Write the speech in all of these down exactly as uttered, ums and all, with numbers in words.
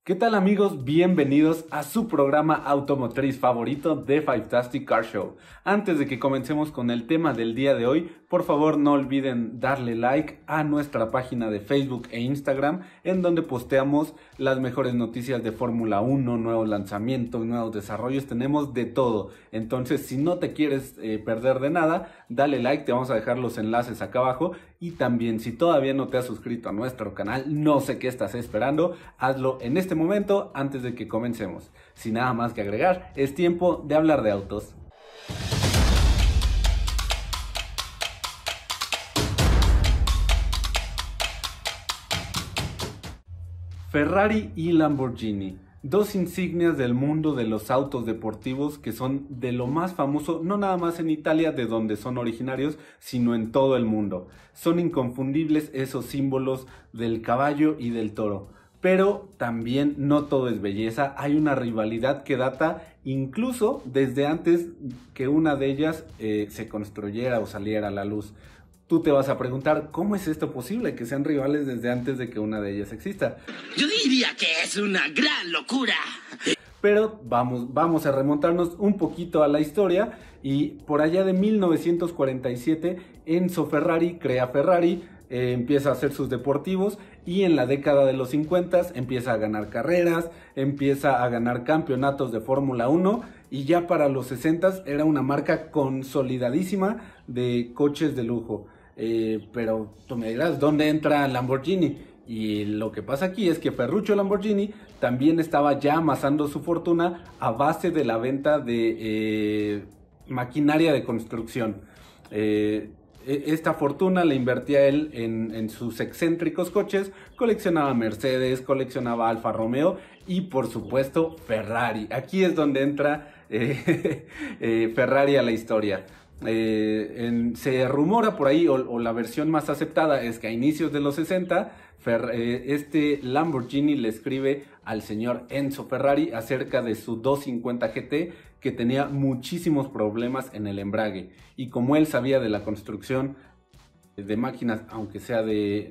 ¿Qué tal amigos? Bienvenidos a su programa automotriz favorito de Fivetastic Car Show. Antes de que comencemos con el tema del día de hoy, por favor no olviden darle like a nuestra página de Facebook e Instagram, en donde posteamos las mejores noticias de Fórmula uno, nuevos lanzamientos, nuevos desarrollos, tenemos de todo. Entonces, si no te quieres eh, perder de nada, dale like, te vamos a dejar los enlaces acá abajo. Y también, si todavía no te has suscrito a nuestro canal, no sé qué estás esperando, hazlo en este momento antes de que comencemos. Sin nada más que agregar, es tiempo de hablar de autos. Ferrari y Lamborghini, dos insignias del mundo de los autos deportivos que son de lo más famoso, no nada más en Italia, de donde son originarios, sino en todo el mundo. Son inconfundibles esos símbolos del caballo y del toro. Pero también no todo es belleza, hay una rivalidad que data incluso desde antes que una de ellas eh, se construyera o saliera a la luz. Tú te vas a preguntar, ¿cómo es esto posible que sean rivales desde antes de que una de ellas exista? Yo diría que es una gran locura. Pero vamos, vamos a remontarnos un poquito a la historia y por allá de mil novecientos cuarenta y siete Enzo Ferrari crea Ferrari, eh, empieza a hacer sus deportivos y en la década de los cincuenta empieza a ganar carreras, empieza a ganar campeonatos de Fórmula uno y ya para los sesenta era una marca consolidadísima de coches de lujo. Eh, pero tú me dirás, ¿dónde entra Lamborghini? Y lo que pasa aquí es que Ferruccio Lamborghini también estaba ya amasando su fortuna a base de la venta de eh, maquinaria de construcción. Eh, esta fortuna la invertía él en, en sus excéntricos coches, coleccionaba Mercedes, coleccionaba Alfa Romeo y por supuesto Ferrari. Aquí es donde entra eh, eh, Ferrari a la historia. Eh, en, se rumora por ahí, o, o la versión más aceptada es que a inicios de los sesenta Fer, eh, este Lamborghini le escribe al señor Enzo Ferrari acerca de su doscientos cincuenta G T que tenía muchísimos problemas en el embrague, y como él sabía de la construcción de máquinas, aunque sea de,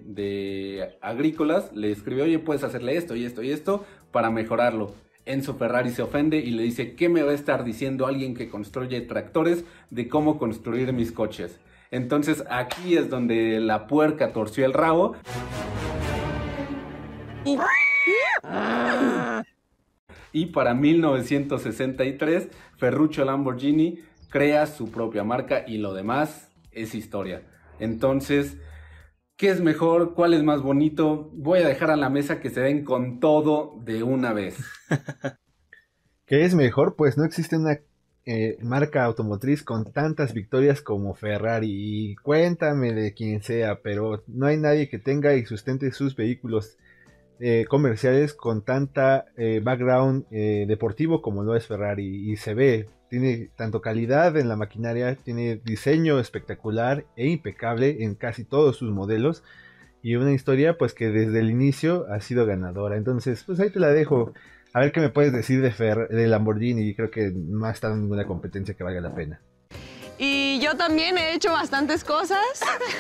de agrícolas, le escribió, oye, puedes hacerle esto y esto y esto para mejorarlo. Enzo Ferrari se ofende y le dice, ¿qué me va a estar diciendo alguien que construye tractores de cómo construir mis coches? Entonces aquí es donde la puerca torció el rabo. Y para mil novecientos sesenta y tres, Ferruccio Lamborghini crea su propia marca y lo demás es historia. Entonces, ¿qué es mejor? ¿Cuál es más bonito? Voy a dejar a la mesa que se den con todo de una vez. ¿Qué es mejor? Pues no existe una eh, marca automotriz con tantas victorias como Ferrari. Y cuéntame de quien sea, pero no hay nadie que tenga y sustente sus vehículos eh, comerciales con tanta eh, background eh, deportivo como lo es Ferrari. Y se ve, tiene tanto calidad en la maquinaria, tiene diseño espectacular e impecable en casi todos sus modelos. Y una historia pues que desde el inicio ha sido ganadora. Entonces pues ahí te la dejo. A ver qué me puedes decir de, Fer de Lamborghini. Creo que no ha estado en ninguna competencia que valga la pena. Y yo también he hecho bastantes cosas.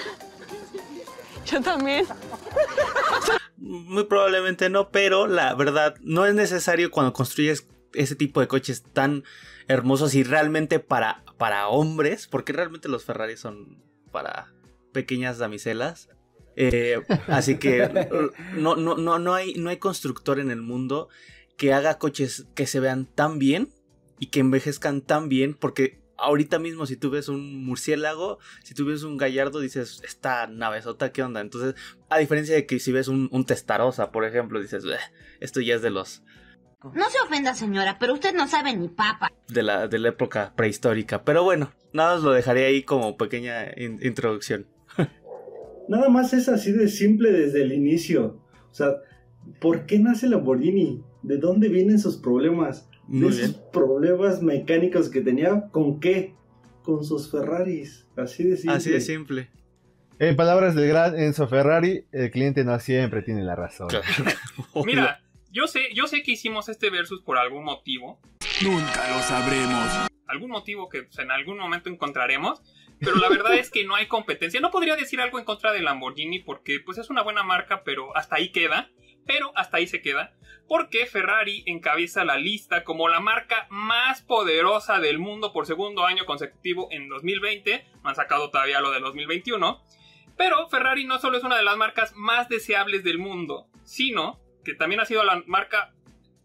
Yo también. Muy probablemente no, pero la verdad no es necesario cuando construyes ese tipo de coches tan hermosos y realmente para, para hombres, porque realmente los Ferrari son para pequeñas damiselas. Eh, así que no, no, no, no, hay, no hay constructor en el mundo que haga coches que se vean tan bien y que envejezcan tan bien, porque ahorita mismo si tú ves un murciélago, si tú ves un gallardo, dices, esta navezota, ¿qué onda? Entonces, a diferencia de que si ves un, un Testarossa, por ejemplo, dices, esto ya es de los... No se ofenda, señora, pero usted no sabe ni papa. De la, de la época prehistórica. Pero bueno, nada, os lo dejaré ahí como pequeña in- introducción. Nada más es así de simple desde el inicio. O sea, ¿por qué nace Lamborghini? ¿De dónde vienen sus problemas? Muy de esos bien. problemas mecánicos que tenía, ¿con qué? Con sus Ferraris. Así de simple. Así de simple. En palabras del gran Enzo Ferrari, el cliente no siempre tiene la razón. Claro. Mira, yo sé, yo sé que hicimos este versus por algún motivo. Nunca lo sabremos. algún motivo que pues, en algún momento encontraremos, pero la verdad es que no hay competencia. No podría decir algo en contra de Lamborghini porque pues es una buena marca, pero hasta ahí queda. Pero hasta ahí se queda, porque Ferrari encabeza la lista como la marca más poderosa del mundo por segundo año consecutivo en dos mil veinte. No han sacado todavía lo del dos mil veintiuno. Pero Ferrari no solo es una de las marcas más deseables del mundo, sino que también ha sido la marca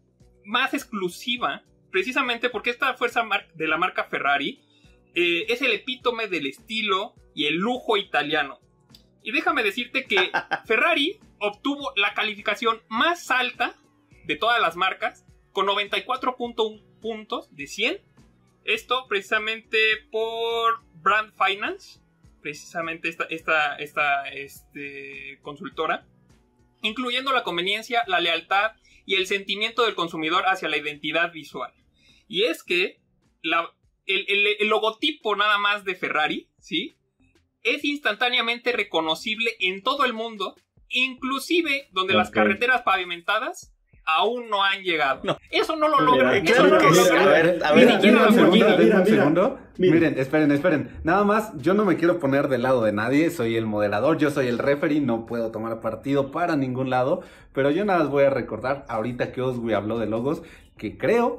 más exclusiva, precisamente porque esta fuerza de la marca Ferrari eh, es el epítome del estilo y el lujo italiano. Y déjame decirte que Ferrari obtuvo la calificación más alta de todas las marcas, con noventa y cuatro punto uno puntos de cien. Esto precisamente por Brand Finance, precisamente esta, esta, esta este, consultora, incluyendo la conveniencia, la lealtad y el sentimiento del consumidor hacia la identidad visual. Y es que la, el, el, el logotipo nada más de Ferrari, ¿sí?, es instantáneamente reconocible en todo el mundo, inclusive donde okay. las carreteras pavimentadas aún no han llegado. No. Eso no lo logra. Mira, eso claro no lo sí. logra. A ver, a ver, mira, mira, un segundo, mira, mira, un segundo. Mira. Miren, esperen, esperen. Nada más, yo no me quiero poner del lado de nadie. Soy el moderador, yo soy el referee. No puedo tomar partido para ningún lado. Pero yo nada más voy a recordar, ahorita que Oswi habló de logos, que creo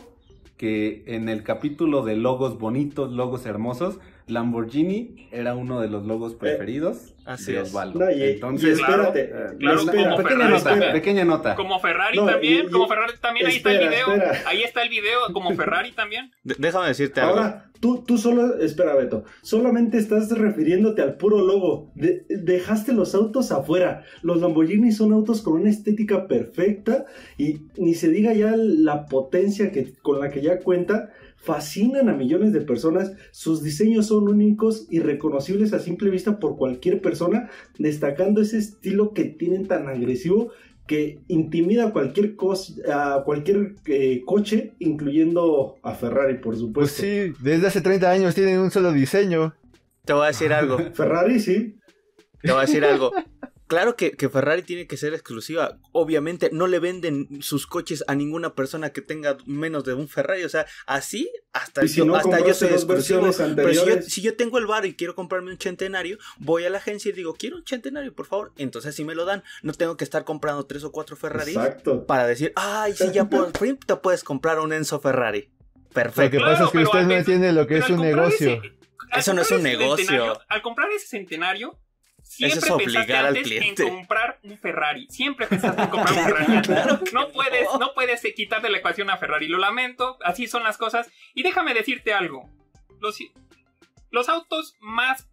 que en el capítulo de logos bonitos, logos hermosos, Lamborghini era uno de los logos preferidos Así de es. Osvaldo. No, y, Entonces, y espérate, claro, claro, espera, como pequeña Ferrari nota, también. pequeña nota. Como Ferrari No, también, y- y- como Ferrari también, ahí está el espera, video. espera. Ahí está el video, como Ferrari también. D- déjame decirte algo. Ahora, tú, tú solo, espera Beto, solamente estás refiriéndote al puro logo. De- dejaste los autos afuera. Los Lamborghini son autos con una estética perfecta y ni se diga ya la potencia que, con la que ya cuenta. Fascinan a millones de personas, sus diseños son únicos y reconocibles a simple vista por cualquier persona, destacando ese estilo que tienen tan agresivo que intimida a cualquier, cos, a cualquier eh, coche, incluyendo a Ferrari, por Pues supuesto. sí, desde hace treinta años tienen un solo diseño. Te voy a decir algo. Ferrari, sí. Te voy a decir algo. Claro que, que Ferrari tiene que ser exclusiva. Obviamente no le venden sus coches a ninguna persona que tenga menos de un Ferrari. O sea, así hasta, Y si yo, no hasta yo soy compraste dos exclusivo. versiones Pero si yo, anteriores. si yo tengo el varo y quiero comprarme un Centenario, voy a la agencia y digo, quiero un Centenario, por favor. Entonces sí me lo dan. No tengo que estar comprando tres o cuatro Ferraris Exacto. para decir, ay, sí, ya por fin te puedes comprar un Enzo Ferrari. Lo Perfecto. que Claro, pasa es que pero usted al no pens- entiende lo que pero es al un comprar negocio. ese- al Eso no es comprar un ese negocio. centenario- Al comprar ese Centenario, siempre Eso es pensaste obligar al antes cliente. en comprar un Ferrari. Siempre pensaste en comprar un Ferrari. No puedes, no puedes eh, quitar de la ecuación a Ferrari. Lo lamento, así son las cosas. Y déjame decirte algo. Los, los autos más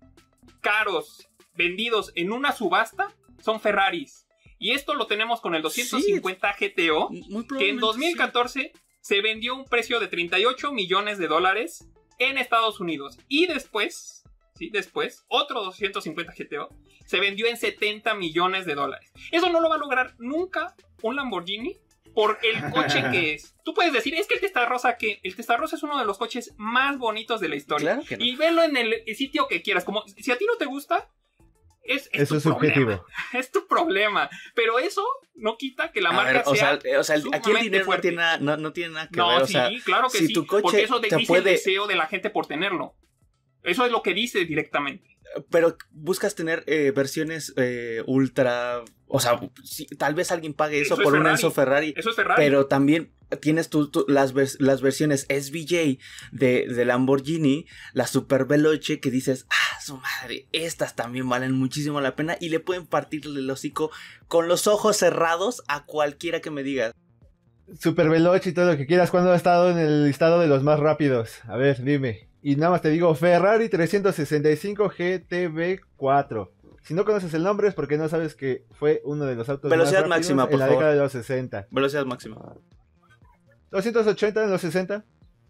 caros vendidos en una subasta son Ferraris. Y esto lo tenemos con el doscientos cincuenta G T O, Muy que en probablemente dos mil catorce se vendió a un precio de treinta y ocho millones de dólares en Estados Unidos. Y después, sí, después, otro doscientos cincuenta G T O se vendió en setenta millones de dólares. Eso no lo va a lograr nunca un Lamborghini por el coche que es. Tú puedes decir, es que el Testarossa, que el Testarossa es uno de los coches más bonitos de la historia. Claro que no. Y velo en el sitio que quieras. Como si a ti no te gusta, es, es Eso tu es problema. subjetivo. Es tu problema. Pero eso no quita que la A marca ver, o sea, sea, o sea, aquí el sumamente dinero no fuerte. tiene, nada, no, no tiene nada que No, ver. O sí, sea, claro que si sí. tu coche porque eso te te dice puede- el deseo de la gente por tenerlo. Eso es lo que dice directamente. pero buscas tener eh, versiones eh, ultra. O sea, si, tal vez alguien pague eso, Eso es por un Ferrari. Enzo Ferrari. Eso es Ferrari. Pero también tienes tú, tú las, vers- las versiones S V J de, de Lamborghini, la Super Veloce, que dices, ah, su madre, estas también valen muchísimo la pena y le pueden partir el hocico con los ojos cerrados a cualquiera que me diga. Super Veloce y todo lo que quieras. ¿Cuándo ha estado en el listado de los más rápidos? A ver, dime. Y nada más te digo, Ferrari trescientos sesenta y cinco G T B cuatro. Si no conoces el nombre es porque no sabes que fue uno de los autos Velocidad más rápidos máxima, en por la favor. década de los sesenta. Velocidad máxima. doscientos ochenta en los sesenta.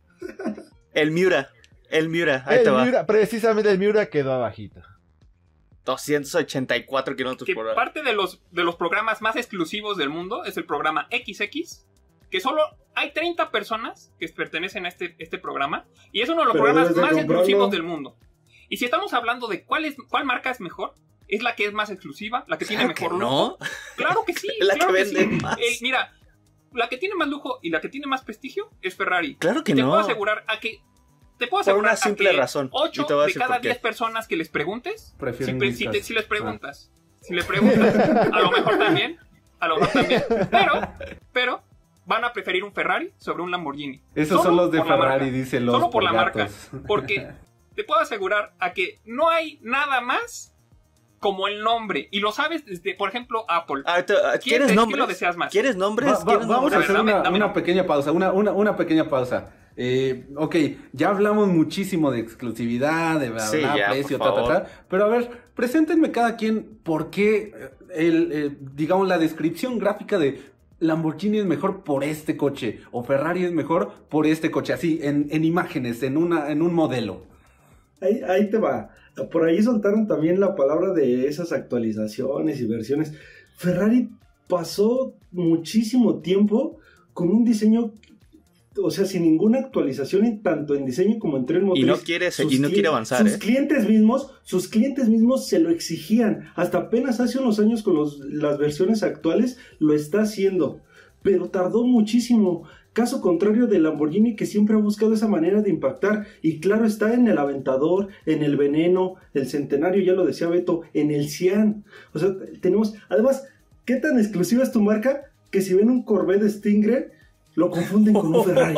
El Miura. El Miura, ahí El te va. Miura, precisamente el Miura quedó abajito. doscientos ochenta y cuatro kilómetros que por hora. parte de los, de los programas más exclusivos del mundo es el programa X X, que solo hay treinta personas que pertenecen a este, este programa, y es uno de los Pero programas debes de más comprarlo. exclusivos del mundo. Y si estamos hablando de cuál, es, cuál marca es mejor, es la que es más exclusiva, la que tiene Claro que mejor no. lujo. Claro que sí, La claro que que vende sí. más. El- mira, la que tiene más lujo y la que tiene más prestigio es Ferrari. Claro que y te no. puedo asegurar a que te puedo Por asegurar una simple a que razón. ocho Y te voy a de decir cada por qué. diez personas que les preguntes, si, Prefieren pre- si, te- Whiskas. si les preguntas, si le preguntas, a lo mejor también, a lo mejor también, pero, pero van a preferir un Ferrari sobre un Lamborghini. Esos Solo son los de por la Ferrari, marca. dicen los Solo por la gatos. marca, porque te puedo asegurar a que no hay nada más como el nombre, y lo sabes desde, por ejemplo, Apple. Ah, te- ah, ¿Quién- ¿Quieres de- nombres? quién lo deseas más? ¿Quieres nombres? Va- va- ¿Quieres vamos nombres? a hacer Dame, una, dame. una pequeña pausa, una, una, una pequeña pausa. Eh, ok, ya hablamos muchísimo de exclusividad, de bla, Sí, bla, ya, precio, por ta, ta, favor. ta. Pero a ver, preséntenme cada quien por qué, eh, el, eh, digamos, la descripción gráfica de Lamborghini es mejor por este coche, o Ferrari es mejor por este coche, así, en, en imágenes, en, una, en un modelo. Ahí, ahí te va. Por ahí soltaron también la palabra de esas actualizaciones y versiones. Ferrari pasó muchísimo tiempo con un diseño, o sea, sin ninguna actualización, en- tanto en diseño como en tren motriz. Y no quiere, se- Sus y no cli- quiere avanzar, Sus ¿eh? clientes mismos, sus clientes mismos se lo exigían. Hasta apenas hace unos años con los- las versiones actuales lo está haciendo. Pero tardó muchísimo. Caso contrario de Lamborghini, que siempre ha buscado esa manera de impactar. Y claro, está en el Aventador, en el Veneno, el Centenario, ya lo decía Beto, en el Cian. O sea, tenemos... Además, ¿qué tan exclusiva es tu marca? Que si ven un Corvette Stinger, lo confunden con un Ferrari.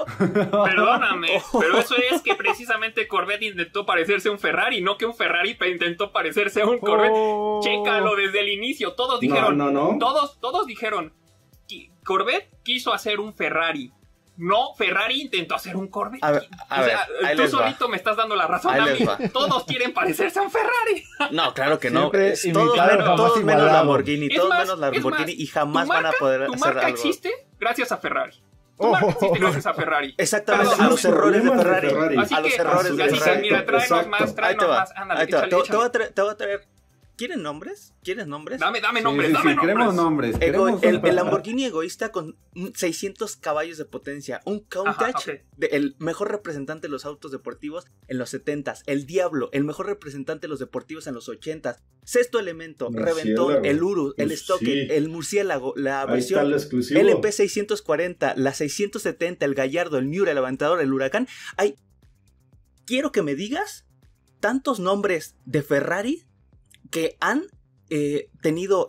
Perdóname, pero eso es que precisamente Corvette intentó parecerse a un Ferrari, no que un Ferrari pe- intentó parecerse a un Corvette. Oh. Chécalo desde el inicio, todos dijeron, No, no, no. todos, todos dijeron, qui- Corvette quiso hacer un Ferrari. No, Ferrari intentó hacer un Corvette. A ver, a o sea, ver, ahí tú les va. solito me estás dando la razón Ahí a les mí. va. Todos quieren parecerse a un Ferrari. No, claro que no. Siempre Es todos imitado, menos, jamás todos menos igualado. Lamborghini, Es todos más, menos es Lamborghini más, y jamás tu van a marca- poder Tu hacer marca algo. existe gracias a Ferrari. Tu Oh. marca existe gracias a Ferrari. Exactamente, Perdón, a los sus errores de problemas de Ferrari. Ferrari. Así A los que, errores así de que, Ferrari. mira, tráenos Exacto. más, Ahí te tráenos va. más. Ándale, Ahí te va. échale, Te, te voy a échale. traer, te voy a traer. ¿Quieren nombres? ¿Quieres nombres? Dame, dame Sí, nombres, sí, dame sí, queremos nombres. nombres. Ego- queremos el, nombres. el Lamborghini egoísta con seiscientos caballos de potencia, un Countach, Ajá, ok. de- el mejor representante de los autos deportivos en los setentas, el Diablo, el mejor representante de los deportivos en los ochentas, Sexto Elemento, Murciélago. Reventón, el Urus, el Pues Stoker, sí. el Murciélago, la Ahí está versión lo exclusivo. L P seiscientos cuarenta, la seiscientos setenta, el Gallardo, el Miura, el Aventador, el Huracán. Hay... Quiero que me digas tantos nombres de Ferrari que han eh, tenido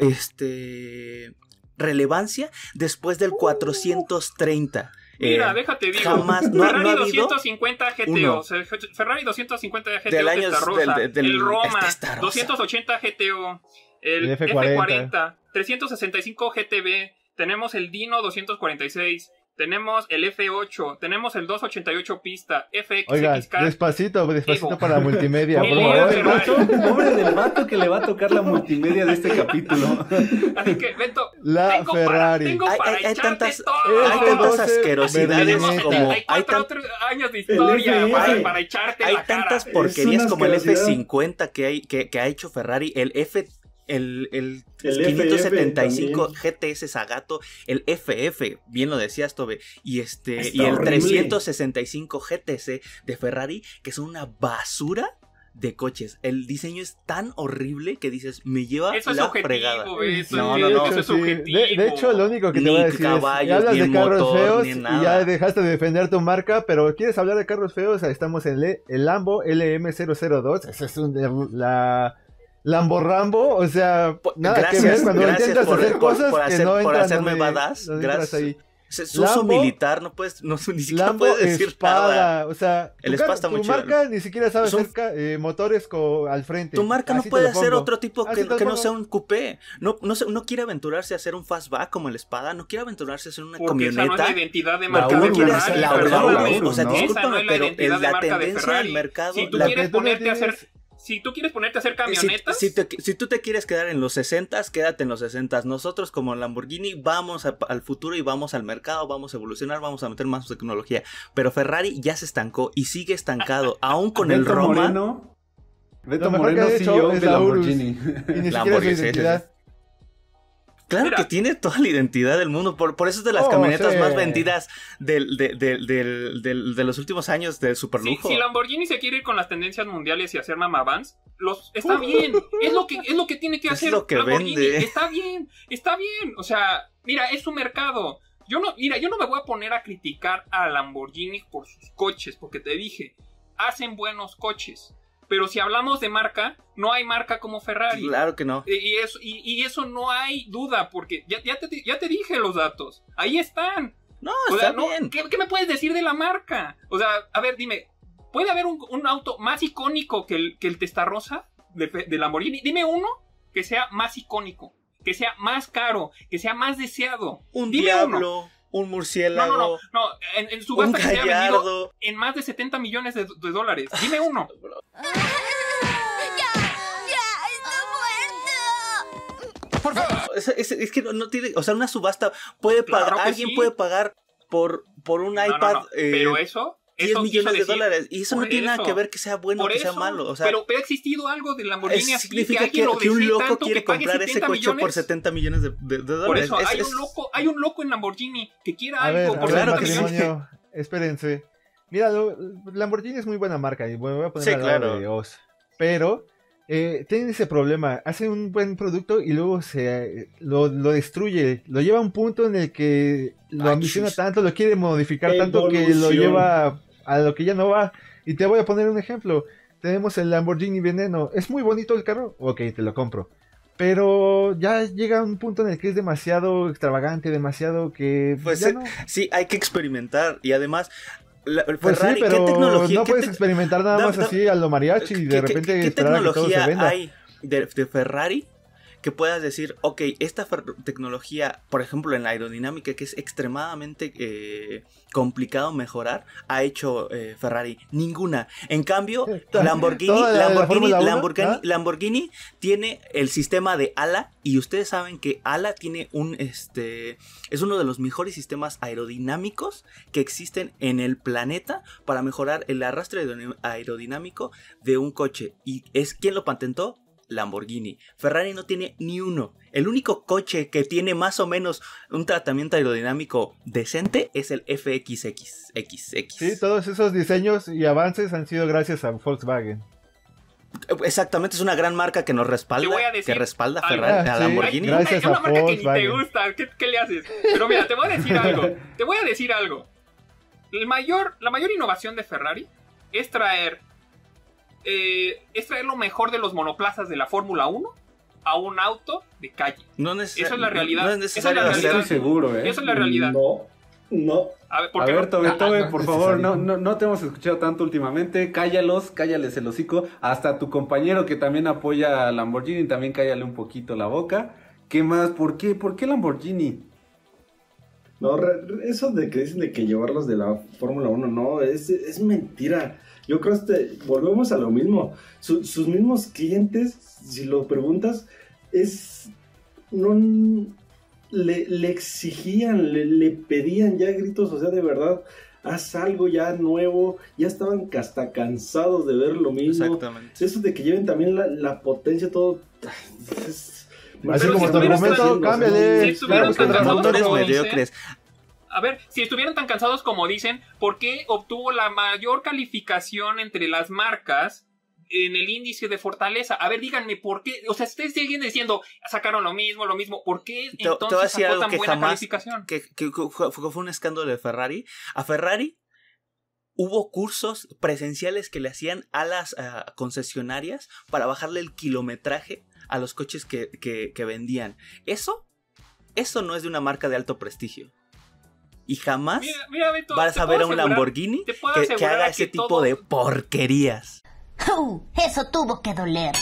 este relevancia después del cuatrocientos treinta. Mira, Eh, déjate digo. jamás, no ha- Ferrari no ha habido doscientos cincuenta G T uno. O. o sea, Ferrari doscientos cincuenta G T O Del año Testarossa, del- del- el Roma este Testarossa. doscientos ochenta G T O, el, El F F cuarenta. cuarenta, trescientos sesenta y cinco G T B, tenemos el Dino doscientos cuarenta y seis, tenemos el F ocho, tenemos el doscientos ochenta y ocho pista, F X Oigan, X K. despacito, despacito Evo. para la multimedia, por El Pobre Evo favor. del vato, pobre del vato que le va a tocar la multimedia de este capítulo. Así que, Beto, La tengo para, Ferrari. tengo Hay- para hay- hay echarte tantas- todo. hay tantas doce asquerosidades berlineta. como Hay hay, cuatro tan- otros años de historia El F F. para, Hay- para echarte hay la cara. tantas Es porquerías una como el F asquerosidad. cincuenta que, hay, que, que ha hecho Ferrari, el F el, el, El quinientos setenta y cinco F F G T S Zagato, el F F, bien lo decías Tobe, y este Está y el horrible. trescientos sesenta y cinco G T C de Ferrari, que son una basura de coches. El diseño es tan horrible que dices, me lleva Eso es la subjetivo, fregada. Beto, No, Sí, no, de no. hecho, Eso es sí. subjetivo. De, de hecho, lo único que te Ni voy a decir es, caballos, ya hablas ni de el carros motor, feos ni y nada. ya dejaste de defender tu marca, pero ¿quieres hablar de carros feos? Ahí estamos en el, el Lambo L M cero cero dos. Esa es un- la Lambo Rambo, o sea, Po- nada gracias, que ver cuando gracias intentas por- hacer por- cosas por que hacer- no por entran hacerme donde- badass, donde entras gracias. ahí. Es es uso Lambo- militar, no puedes, no, ni siquiera Lambo puedes decir espada, nada. o sea, El tu, espada car- está muy tu chido. marca ni siquiera sabe Son- hacer ca- eh, motores co- al frente. Tu marca no Así te puede lo hacer pongo. otro tipo Así que, te lo que no pongo. sea un coupé. No, no, se- no quiere aventurarse a hacer un fastback como el Espada. No quiere aventurarse a hacer una Porque esa no es camioneta. la identidad de La marca Porque de no quiere Urus, hacer Ferrari. la, la la Urus, Urus. O sea, ¿no? Esa discúlpame, no es la pero identidad es de la marca de tendencia Ferrari. del mercado. Si tú la- quieres que tú no ponerte a hacer, tienes- si tú quieres ponerte a hacer si, camionetas, si te- si tú te quieres quedar en los sesentas, quédate en los sesentas. Nosotros como Lamborghini vamos a- al futuro y vamos al mercado, vamos a evolucionar, vamos a meter más tecnología. Pero Ferrari ya se estancó y sigue estancado, aún con el Beto Roma. Moreno, Beto Lo mejor que Moreno, ha C E hecho O es de la Urus. Lamborghini. Y ni siquiera su Lamborghini, sí, sí, identidad. Claro Mira. que tiene toda la identidad del mundo. Por, por eso es de las Oh, camionetas sí. más vendidas del, de, de- del- del- de los últimos años del si, superlujo. si Lamborghini se quiere ir con las tendencias mundiales y hacer mamavans, los está bien. Es lo que es lo que tiene que Es hacer lo que Lamborghini. vende. Está bien, está bien. O sea, mira, es su mercado. yo no, mira, yo no me voy a poner a criticar a Lamborghini por sus coches, porque te dije, hacen buenos coches. Pero si hablamos de marca, no hay marca como Ferrari. Claro que no. Y eso, y, y eso no hay duda, porque ya, ya, te, ya te dije los datos. Ahí están. No, o está sea, no, bien. ¿qué, ¿Qué me puedes decir de la marca? O sea, a ver, dime, ¿puede haber un, un auto más icónico que el, que el Testarossa de, de Lamborghini? Dime uno que sea más icónico, que sea más caro, que sea más deseado. Un Dime diablo, uno. un murciélago. No, no, no, no. En, en subasta Un que se ha vendido gallardo. en más de setenta millones de, de dólares. Dime uno. Es, es, es que no, no tiene, o sea, una subasta puede Claro pagar, que alguien sí. puede pagar por, por un No, no, iPad no, eh, pero eso, diez eso millones quiso de decir- dólares y eso no por tiene nada eso, que ver que sea bueno o por que sea eso, malo, o sea, pero, pero ha existido algo de Lamborghini es- así, significa alguien que, lo que un desee loco tanto quiere que pague comprar ese setenta coche millones. por setenta millones de, de- de dólares. Por eso, Es- hay es- un loco, hay un loco en Lamborghini que quiera A algo ver, a por ver, Claro setenta que sí. millones. matrimonio, espérense. Mira, lo- Lamborghini es muy buena marca y me voy a poner Sí, al lado claro. de Oz. Pero eh, tiene ese problema. Hace un buen producto y luego se lo, lo destruye. Lo lleva a un punto en el que lo Ay, ambiciona chis. tanto, lo quiere modificar tanto que lo Evolución. lleva a lo que ya no va. Y te voy a poner un ejemplo. Tenemos el Lamborghini Veneno. ¿Es muy bonito el carro? Ok, te lo compro. Pero ya llega un punto en el que es demasiado extravagante, demasiado que Pues ya eh, no. sí, hay que experimentar y además la- Pues Ferrari, sí, pero ¿qué tecnología? no ¿qué puedes te- experimentar nada da- más da- así a lo mariachi y de ¿Qué- repente qué, qué esperar a que todo se tecnología venda. hay de, de Ferrari que puedas decir, ok, esta fer- tecnología, por ejemplo, en la aerodinámica, que es extremadamente eh, complicado mejorar, ha hecho eh, Ferrari? Ninguna. En cambio, Toda- Lamborghini, toda la- la Lamborghini, Fórmula uno, Lamborghini, ¿ah? Lamborghini tiene el sistema de ala y ustedes saben que ala tiene un, este, es uno de los mejores sistemas aerodinámicos que existen en el planeta para mejorar el arrastre aerodin- aerodinámico de un coche. ¿Y es quién lo patentó? Lamborghini. Ferrari no tiene ni uno. El único coche que tiene más o menos un tratamiento aerodinámico decente es el F X X. X, X. Sí, todos esos diseños y avances han sido gracias a Volkswagen. Exactamente, es una gran marca que nos respalda, Te voy a decir que respalda a algo. Ferrari, Ah, a sí. Lamborghini. Una- Gracias es una a marca que ni te Volkswagen. gusta. ¿Qué, qué le haces? Pero mira, te voy a decir algo. Te voy a decir algo. El mayor, la mayor innovación de Ferrari es traer, eh, es traer lo mejor de los monoplazas de la Fórmula uno a un auto de calle. No neces- Esa es la realidad. No es Esa es necesario la hacer- realidad. Estoy seguro, ¿eh? Esa es la realidad. No, no. A ver, A ¿por qué ver, no? Tobe, Tobe, no por es favor, no, necesario. no, no te hemos escuchado tanto últimamente. Cállalos, cállales el hocico. Hasta tu compañero que también apoya a Lamborghini, también cállale un poquito la boca. ¿Qué más? ¿Por qué? ¿Por qué Lamborghini? No, re- re- eso de que dicen de que llevarlos de la Fórmula uno, no, es, es mentira. Yo creo que este, volvemos a lo mismo. Su- sus mismos clientes, si lo preguntas, es... no le, le exigían, le, le pedían ya gritos, o sea, de verdad, haz algo ya nuevo. Ya estaban hasta cansados de ver lo mismo. Exactamente. Eso de que lleven también la, la potencia, todo... es- Así Pero como si tu estuvieran argumento, tan- cámbiale. si estuvieran busca tan otro cansados argumento. como Motores dicen, mediocres. A ver, si estuvieran tan cansados como dicen, ¿por qué obtuvo la mayor calificación entre las marcas en el índice de fortaleza? A ver, díganme, ¿por qué? O sea, ustedes siguen diciendo, sacaron lo mismo, lo mismo. ¿Por qué Te, te voy a entonces decir sacó algo tan que buena jamás, calificación? que, que fue, fue un escándalo de Ferrari. A Ferrari hubo cursos presenciales que le hacían a las uh, concesionarias para bajarle el kilometraje a los coches que, que, que vendían. Eso, eso no es de una marca de alto prestigio. Y jamás Mira, mira, Beto, vas te a ver puedo a un asegurar- Lamborghini te puedo que, que asegurar haga que ese tipo todo- de porquerías. Uh, eso tuvo que doler.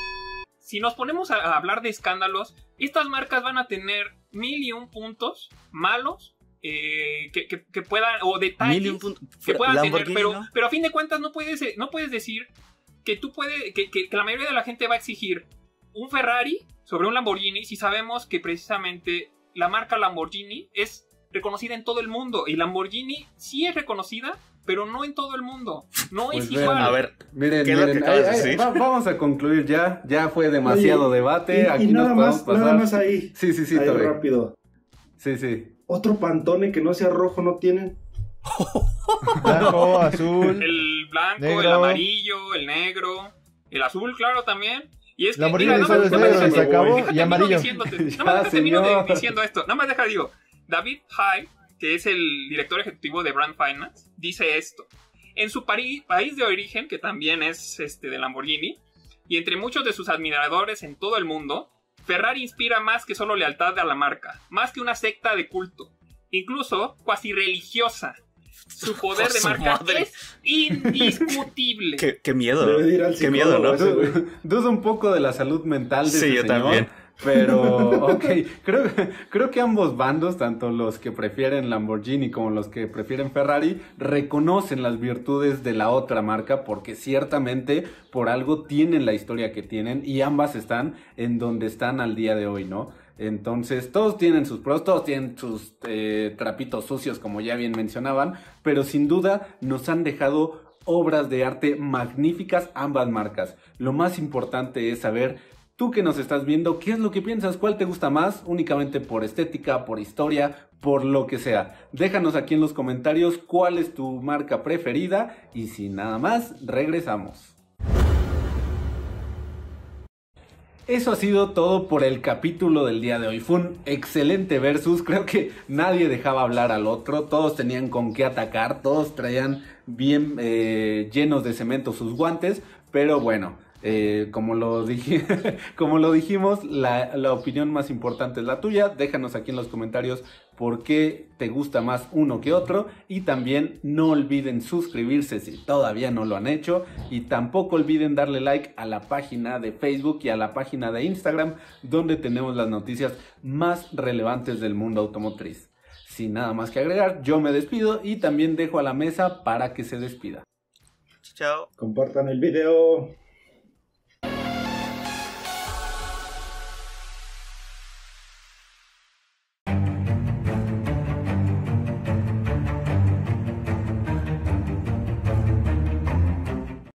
Si nos ponemos a, a hablar de escándalos, estas marcas van a tener mil y un puntos malos eh, que, que, que puedan, o detalles Mil y un punto- que puedan tener, Lamborghini, pero, ¿no? pero a fin de cuentas no puedes, no puedes decir que tú puedes, que, que, que la mayoría de la gente va a exigir un Ferrari sobre un Lamborghini si sabemos que precisamente la marca Lamborghini es reconocida en todo el mundo y Lamborghini sí es reconocida, pero no en todo el mundo, no Pues es vean, igual. A ver, Miren, ¿qué es lo miren, que acabas de ay, ay, decir? va- vamos a concluir ya. Ya fue demasiado Oye, debate. y- Aquí y nada nos más, podemos nada pasar. más ahí. Sí, sí, sí, ahí Tobe. rápido. Sí, sí. Otro Pantone que no sea rojo no tienen. Blanco, azul. El blanco, negro. el amarillo, el negro, el azul, claro, también. Y es que, Lamborghini mira, solo es nada más- negro y se déjame- acabó, déjame y termino amarillo. diciéndote- Ya, Nada más te termino de- señor. diciendo esto. Nada más deja, digo, David Hyde, que es el director ejecutivo de Brand Finance, dice esto. En su país de origen, que también es este, de Lamborghini, y entre muchos de sus admiradores en todo el mundo, Ferrari inspira más que solo lealtad a la marca, más que una secta de culto, incluso cuasi religiosa. Su poder de marca es indiscutible. Qué, qué miedo. Debe ir al Qué miedo, ¿no? Dudo, dudo un poco de la salud mental de Sí, ese yo señor. también. Pero, ok, creo, creo que ambos bandos, tanto los que prefieren Lamborghini como los que prefieren Ferrari, reconocen las virtudes de la otra marca porque ciertamente por algo tienen la historia que tienen y ambas están en donde están al día de hoy, ¿no? Entonces, todos tienen sus pros, todos tienen sus eh, trapitos sucios, como ya bien mencionaban, pero sin duda nos han dejado obras de arte magníficas ambas marcas. Lo más importante es saber, tú que nos estás viendo, ¿qué es lo que piensas? ¿Cuál te gusta más? Únicamente por estética, por historia, por lo que sea. Déjanos aquí en los comentarios cuál es tu marca preferida y sin nada más, regresamos. Eso ha sido todo por el capítulo del día de hoy. Fue un excelente versus. Creo que nadie dejaba hablar al otro. Todos tenían con qué atacar. Todos traían bien eh, llenos de cemento sus guantes. Pero bueno, eh, como, lo dije, como lo dijimos, la, la opinión más importante es la tuya. Déjanos aquí en los comentarios por qué te gusta más uno que otro. Y también no olviden suscribirse si todavía no lo han hecho. Y tampoco olviden darle like a la página de Facebook y a la página de Instagram, donde tenemos las noticias más relevantes del mundo automotriz. Sin nada más que agregar, yo me despido y también dejo a la mesa para que se despida. Chao. Compartan el video.